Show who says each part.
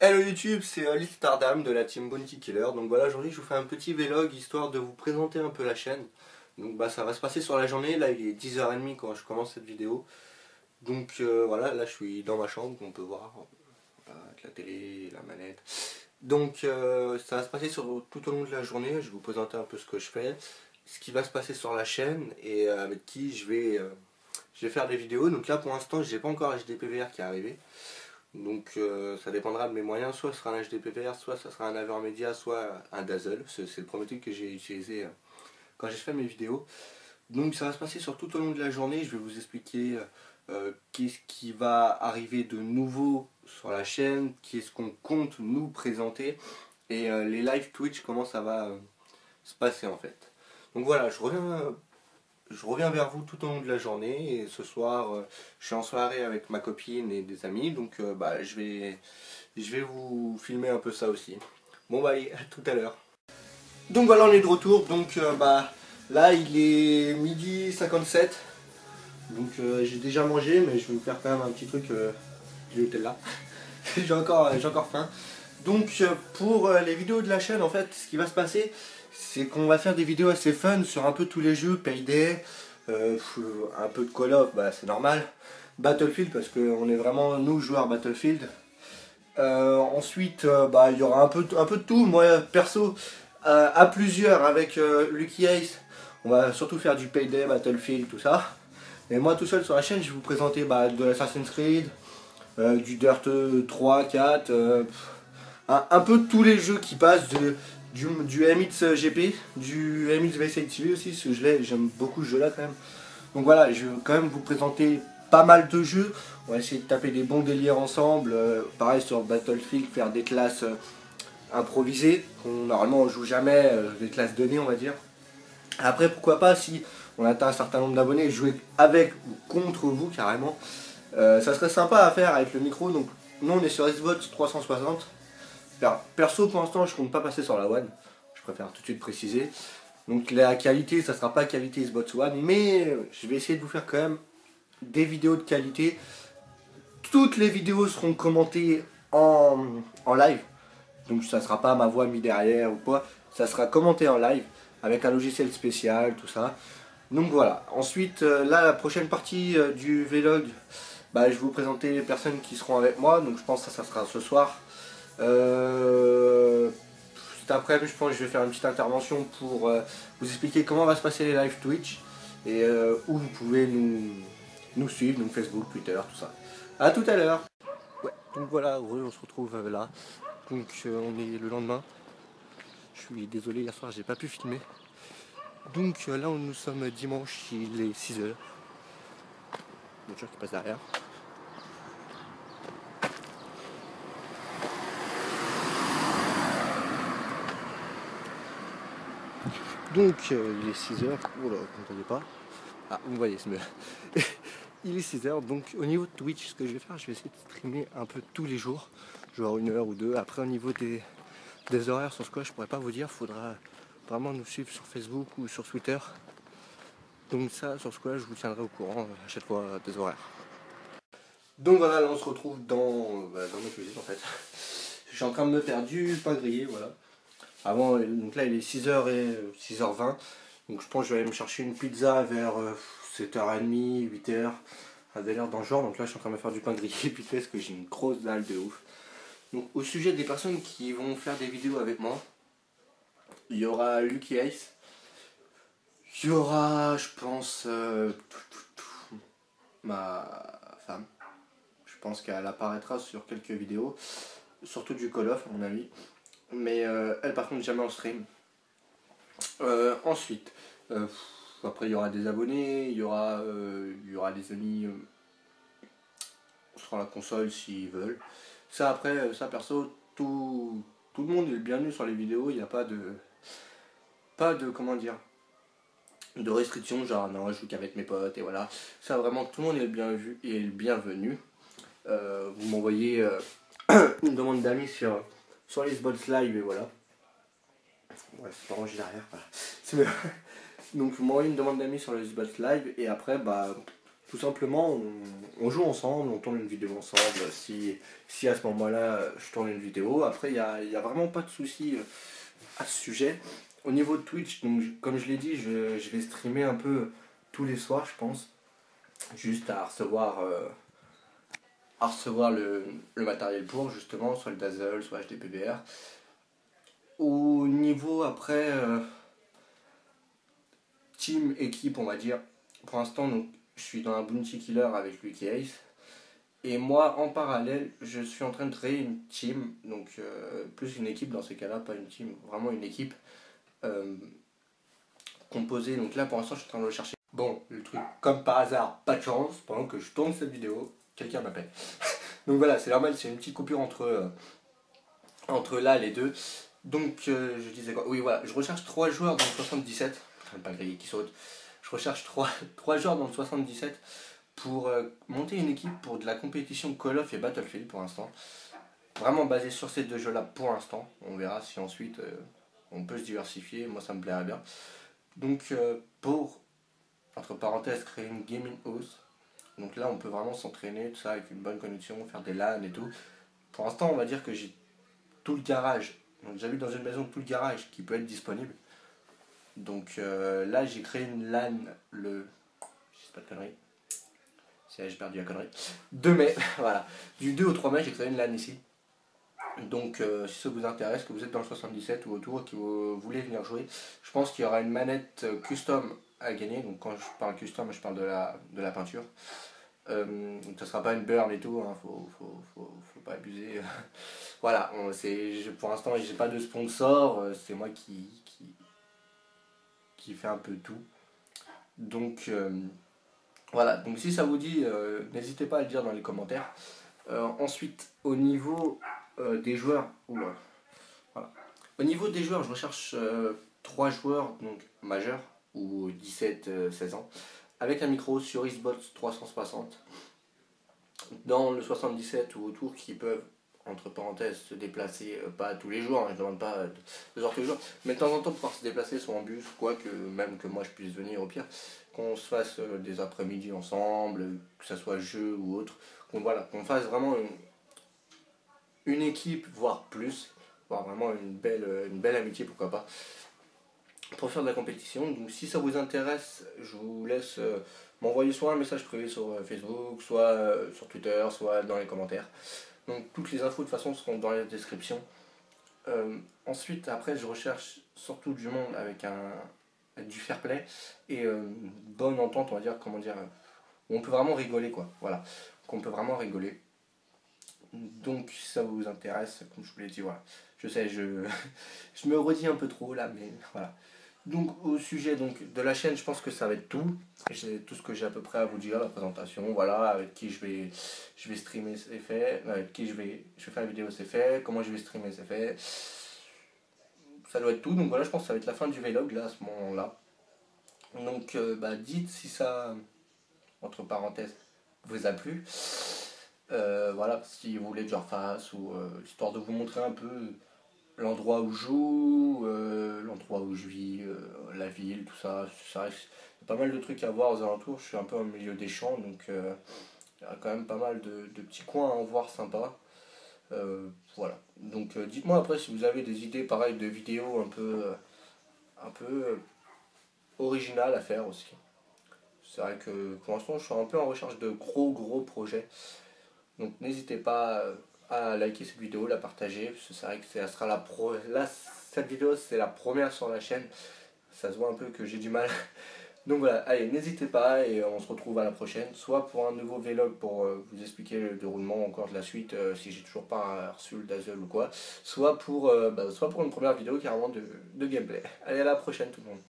Speaker 1: Hello YouTube, c'est Listardam de la team Bounty Killer. Donc voilà, aujourd'hui je vous fais un petit vlog histoire de vous présenter un peu la chaîne. Donc ça va se passer sur la journée, là il est 10h30 quand je commence cette vidéo. Donc voilà, là je suis dans ma chambre, on peut voir avec la télé, la manette. Donc ça va se passer tout au long de la journée, je vais vous présenter un peu ce que je fais, ce qui va se passer sur la chaîne et avec qui je vais faire des vidéos. Donc là pour l'instant j'ai pas encore HDPVR qui est arrivé. Donc ça dépendra de mes moyens, soit ce sera un HDPVR, soit ça sera un Avermedia, soit un Dazzle. C'est le premier truc que j'ai utilisé quand j'ai fait mes vidéos. Donc ça va se passer sur tout au long de la journée, je vais vous expliquer qu'est-ce qui va arriver de nouveau sur la chaîne, qu'est-ce qu'on compte nous présenter, et les live Twitch, comment ça va se passer en fait. Donc voilà, je reviens vers vous tout au long de la journée et ce soir je suis en soirée avec ma copine et des amis, donc je vais vous filmer un peu ça aussi. Bon bah allez, à tout à l'heure. Donc voilà, on est de retour, donc là il est midi 57, donc j'ai déjà mangé mais je vais vous faire quand même un petit truc du Nutella. j'ai encore faim. Donc pour les vidéos de la chaîne, en fait ce qui va se passer, c'est qu'on va faire des vidéos assez fun sur un peu tous les jeux, Payday, un peu de Call of, bah c'est normal, Battlefield parce qu'on est vraiment nous joueurs Battlefield. Ensuite il y aura un peu de tout. Moi perso à plusieurs avec Lucky Ace, on va surtout faire du Payday, Battlefield, tout ça. Et moi tout seul sur la chaîne je vais vous présenter de l'Assassin's Creed, du Dirt 3, 4, un peu tous les jeux qui passent du MX GP, du MX Vice TV aussi, parce que j'aime beaucoup ce jeu là quand même. Donc voilà, je vais quand même vous présenter pas mal de jeux. On va essayer de taper des bons délires ensemble. Pareil sur Battlefield, faire des classes improvisées. Normalement on joue jamais, des classes données on va dire. Après pourquoi pas, si on atteint un certain nombre d'abonnés, jouer avec ou contre vous carrément. Ça serait sympa à faire avec le micro. Donc nous on est sur Xbox 360. Perso pour l'instant je compte pas passer sur la One, je préfère tout de suite préciser. Donc la qualité ça sera pas qualité Xbox One, mais je vais essayer de vous faire quand même des vidéos de qualité. Toutes les vidéos seront commentées en live, donc ça sera pas ma voix mise derrière ou quoi, ça sera commenté en live avec un logiciel spécial, tout ça. Donc voilà, ensuite là la prochaine partie du vlog, je vais vous présenter les personnes qui seront avec moi, donc je pense que ça sera ce soir. Cet après-midi, je pense que je vais faire une petite intervention pour vous expliquer comment va se passer les live Twitch et où vous pouvez nous suivre, donc Facebook, Twitter, tout ça. A tout à l'heure. Ouais, donc voilà, on se retrouve là. Donc on est le lendemain. Je suis désolé, hier soir j'ai pas pu filmer. Donc là nous sommes dimanche, il est 6h. Voiture qui passe derrière. Donc il est 6h, oula, vous n'entendez pas. Ah, vous voyez, c'est mieux. Il est 6h, donc au niveau de Twitch, ce que je vais faire, je vais essayer de streamer un peu tous les jours, genre 1 heure ou 2. Après au niveau des horaires sur ce quoi, je pourrais pas vous dire, faudra vraiment nous suivre sur Facebook ou sur Twitter. Donc ça, sur ce quoi, je vous tiendrai au courant à chaque fois des horaires. Donc voilà, là on se retrouve dans ma cuisine en fait. Je suis en train de me faire du pain grillé, voilà. Avant, donc là il est 6h et 6h20. Donc je pense que je vais aller me chercher une pizza vers 7h30, 8h, à des heures dans le genre. Donc là je suis en train de me faire du pain grillé vite fait parce que j'ai une grosse dalle de ouf. Donc au sujet des personnes qui vont faire des vidéos avec moi, il y aura Lucky Ace. Il y aura, je pense, ma femme. Je pense qu'elle apparaîtra sur quelques vidéos, surtout du Call of à mon avis. Mais elle par contre jamais en stream. Ensuite, après il y aura des abonnés, il y aura des amis sur la console s'ils veulent. Ça après, ça perso, tout le monde est le bienvenu sur les vidéos, il n'y a pas de comment dire, de restrictions, genre non je joue qu'avec mes potes et voilà. Ça vraiment tout le monde est le bienvenu. Vous m'envoyez une demande d'amis sur les Xbox Live et voilà. Ouais, c'est pas rangé derrière, voilà. Donc vous m'envoyez une demande d'amis sur le Xbox Live et après tout simplement, on joue ensemble, on tourne une vidéo ensemble, si à ce moment-là je tourne une vidéo. Après, il y a vraiment pas de souci à ce sujet. Au niveau de Twitch, donc, comme je l'ai dit, je vais streamer un peu tous les soirs, je pense, juste à recevoir le matériel pour, justement, soit le Dazzle, soit HDPVR. Au niveau après, team, équipe, on va dire, pour l'instant, donc, je suis dans un Bounty Killer avec Lucky Ace. Et moi, en parallèle, je suis en train de créer une team, donc plus une équipe dans ces cas-là, pas une team, vraiment une équipe euh, composée. Donc là, pour l'instant, je suis en train de le chercher. Bon, le truc, comme par hasard, pas de chance, pendant que je tourne cette vidéo, quelqu'un m'appelle. Donc voilà, c'est normal, c'est une petite coupure entre là, les deux. Donc, je disais quoi? Oui, voilà, je recherche 3 joueurs dans le 77. Pas le grillé qui saute. Je recherche 3 joueurs dans le 77 pour monter une équipe pour de la compétition Call of et Battlefield pour l'instant. Vraiment basé sur ces deux jeux-là pour l'instant. On verra si ensuite on peut se diversifier. Moi, ça me plairait bien. Donc, pour, entre parenthèses, créer une gaming house. Donc là, on peut vraiment s'entraîner, tout ça, avec une bonne connexion, faire des LAN et tout. Pour l'instant, on va dire que j'ai tout le garage. Donc, j'habite dans une maison, tout le garage qui peut être disponible. Donc là, j'ai créé une LAN le. Je sais pas de conneries. J'ai perdu la connerie. 2 mai, voilà. Du 2 au 3 mai, j'ai créé une LAN ici. Donc si ça vous intéresse, que vous êtes dans le 77 ou autour, que vous voulez venir jouer, je pense qu'il y aura une manette custom à gagner. Donc quand je parle custom, je parle de la peinture. Donc ça sera pas une burn et tout, hein, faut pas abuser. Voilà, pour l'instant j'ai pas de sponsor, c'est moi qui fait un peu tout. Donc voilà, donc si ça vous dit, n'hésitez pas à le dire dans les commentaires. Ensuite, au niveau des joueurs, oula, voilà. Au niveau des joueurs, je recherche 3 joueurs donc majeurs ou 17-16 ans avec un micro sur Xbox 360 dans le 77 ou autour qui peuvent entre parenthèses se déplacer, pas tous les jours, hein, je ne demande pas 2 heures tous les jours, mais de temps en temps pouvoir se déplacer soit en bus, quoi que même que moi je puisse venir au pire, qu'on se fasse des après-midi ensemble, que ce soit jeu ou autre, qu'on fasse vraiment une équipe, voire plus, voire vraiment une belle amitié, pourquoi pas, pour faire de la compétition. Donc si ça vous intéresse, je vous laisse m'envoyer soit un message privé sur Facebook, soit sur Twitter, soit dans les commentaires. Donc toutes les infos de toute façon seront dans la description. Ensuite, après, je recherche surtout du monde avec du fair play et une bonne entente, on va dire, comment dire, où on peut vraiment rigoler, quoi. Voilà, qu'on peut vraiment rigoler. Donc, si ça vous intéresse, comme je vous l'ai dit, voilà. Je sais, je me redis un peu trop là, mais voilà. Donc, au sujet donc, de la chaîne, je pense que ça va être tout. C'est tout ce que j'ai à peu près à vous dire, la présentation, voilà, avec qui je vais streamer, c'est fait, avec qui je vais faire la vidéo, c'est fait, comment je vais streamer, c'est fait. Ça doit être tout, donc voilà, je pense que ça va être la fin du vlog, là, à ce moment-là. Donc, dites si ça, entre parenthèses, vous a plu. Voilà, si vous voulez que je refasse, ou histoire de vous montrer un peu l'endroit où je joue, l'endroit où je vis, la ville, tout ça. Ça reste, il y a pas mal de trucs à voir aux alentours. Je suis un peu au milieu des champs, donc il y a quand même pas mal de petits coins à en voir sympas. Voilà. Donc dites-moi après si vous avez des idées pareilles de vidéos un peu originales à faire aussi. C'est vrai que pour l'instant je suis un peu en recherche de gros projets. Donc n'hésitez pas à liker cette vidéo, la partager, parce que c'est vrai que ça sera cette vidéo c'est la première sur la chaîne. Ça se voit un peu que j'ai du mal. Donc voilà, allez, n'hésitez pas et on se retrouve à la prochaine, soit pour un nouveau vlog pour vous expliquer le déroulement encore de la suite, si j'ai toujours pas reçu le Dazzle ou quoi, soit pour une première vidéo carrément de gameplay. Allez, à la prochaine tout le monde.